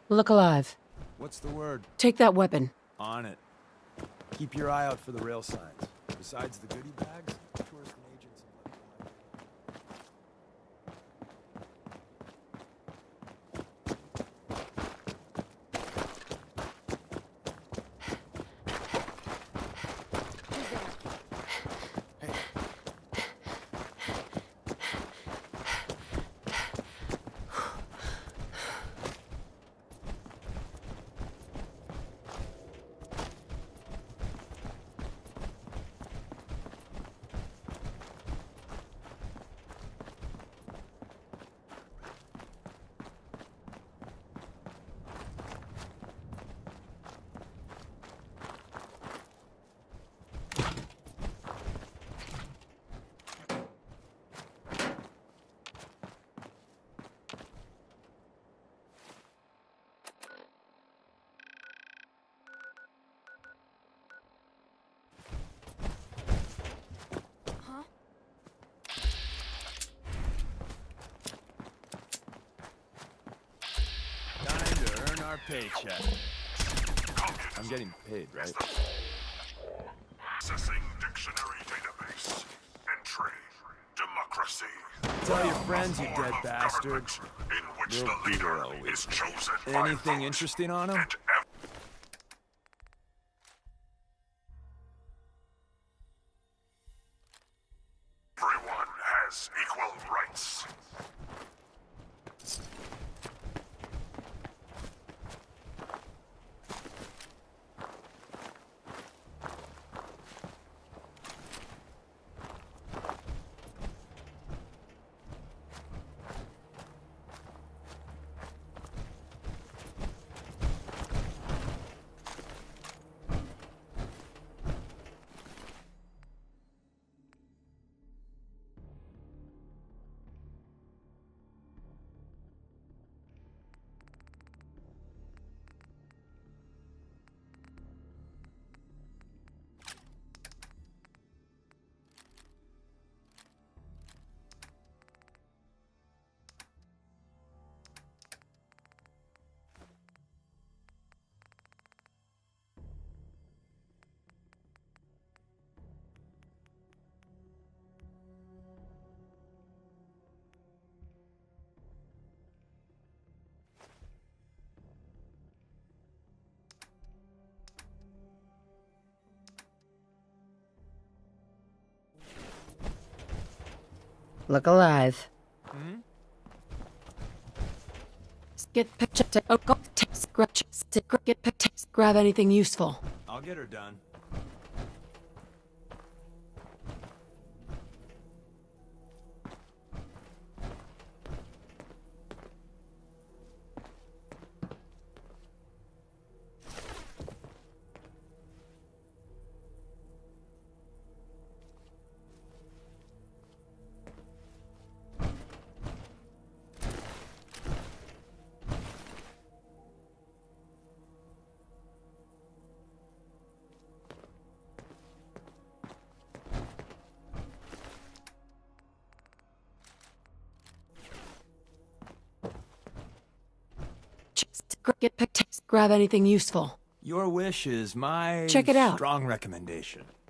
Look alive. What's the word? Take that weapon. On it. Keep your eye out for the rail signs. Besides the goodie bags, tourist agents and time to earn our paycheck. I'm getting paid, right? Accessing dictionary database. Entry. Democracy. Tell your friends, you Form dead of bastard. government in which We'll the be leader there always. is chosen by Anything vote, interesting on him? and everyone has equal rights. Look alive. Get picture. Oh, go. Grab anything useful. I'll get her done. Grab anything useful. Your wish is my Check it out. strong recommendation.